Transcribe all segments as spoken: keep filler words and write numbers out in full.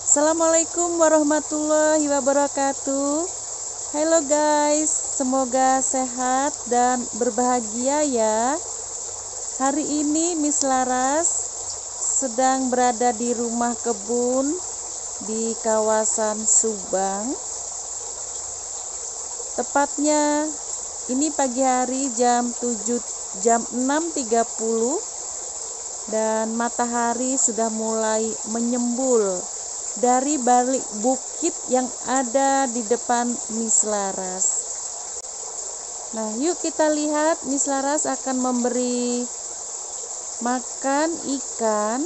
Assalamualaikum warahmatullahi wabarakatuh. Halo guys, semoga sehat dan berbahagia ya. Hari ini Miss Laras sedang berada di rumah kebun di kawasan Subang. Tepatnya ini pagi hari jam tujuh jam enam tiga puluh dan matahari sudah mulai menyembul dari balik bukit yang ada di depan Miss Laras. Nah, yuk kita lihat Miss Laras akan memberi makan ikan.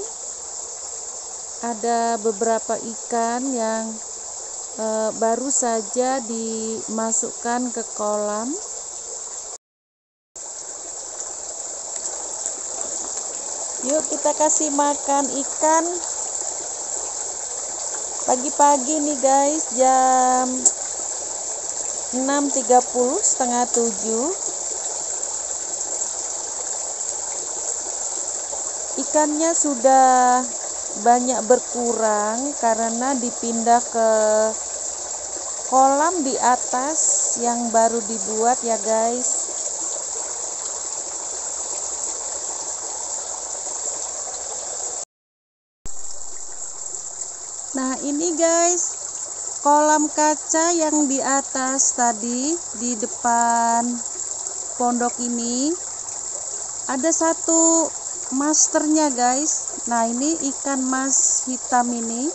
Ada beberapa ikan yang e, baru saja dimasukkan ke kolam. Yuk kita kasih makan ikan. Pagi-pagi nih guys, jam enam tiga puluh, setengah tujuh. Ikannya sudah banyak berkurang karena dipindah ke kolam di atas yang baru dibuat ya guys. Nah ini guys, kolam kaca yang di atas tadi di depan pondok ini ada satu masternya guys. Nah ini ikan mas hitam ini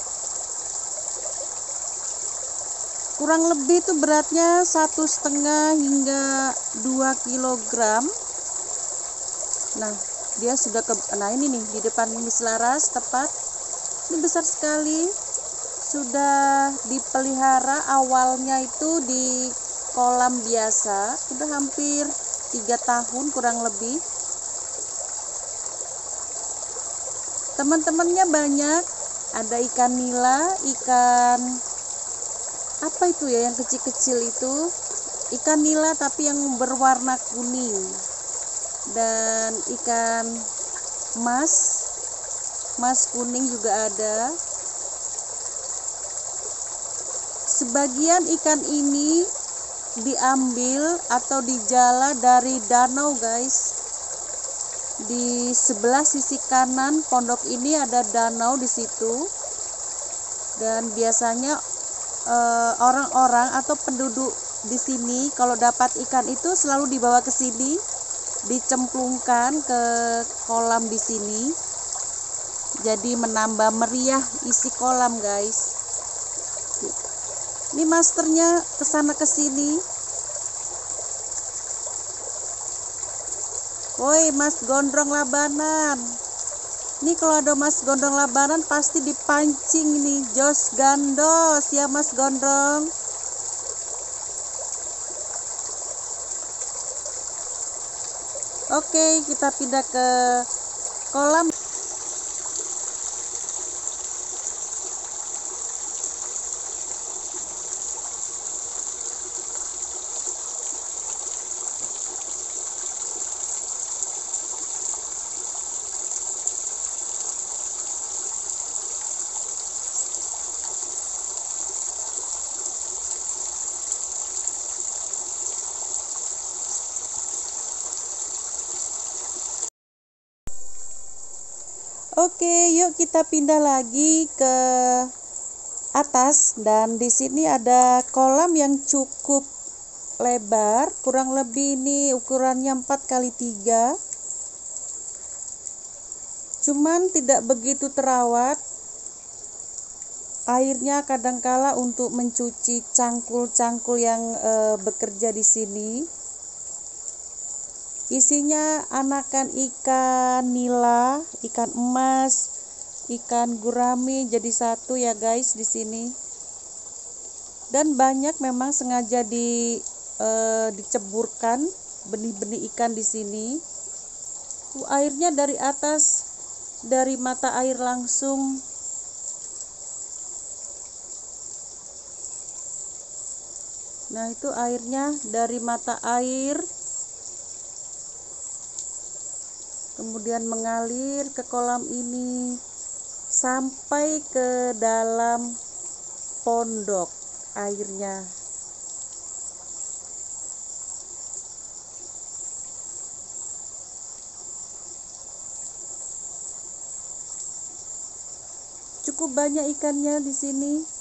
kurang lebih tuh beratnya satu setengah hingga dua kilogram. Nah dia sudah ke, nah ini nih di depan Miss Laras tepat, ini besar sekali. Sudah dipelihara awalnya itu di kolam biasa, udah hampir tiga tahun kurang lebih. Teman-temannya banyak, ada ikan nila, ikan apa itu ya yang kecil-kecil itu, ikan nila tapi yang berwarna kuning, dan ikan mas, mas kuning juga ada. Sebagian ikan ini diambil atau dijala dari danau guys. Di sebelah sisi kanan pondok ini ada danau di situ. Dan biasanya orang-orang eh, atau penduduk di sini kalau dapat ikan itu selalu dibawa ke sini, dicemplungkan ke kolam di sini. Jadi menambah meriah isi kolam guys. Ini masternya kesana kesini. Woi mas gondrong labanan. Ini kalau ada mas gondrong labanan pasti dipancing nih. Jos gandos ya mas gondrong. Oke kita pindah ke kolam. Oke, yuk kita pindah lagi ke atas, dan di sini ada kolam yang cukup lebar, kurang lebih ini ukurannya empat kali tiga. Cuman tidak begitu terawat. Airnya kadangkala untuk mencuci cangkul-cangkul yang e, bekerja di sini. Isinya anakan ikan nila, ikan emas, ikan gurami jadi satu ya guys di sini. Dan banyak memang sengaja di e, diceburkan benih-benih ikan di sini. Uh, airnya dari atas, dari mata air langsung. Nah, itu airnya dari mata air. Kemudian mengalir ke kolam ini. sampai ke dalam pondok airnya. Cukup banyak ikannya di sini.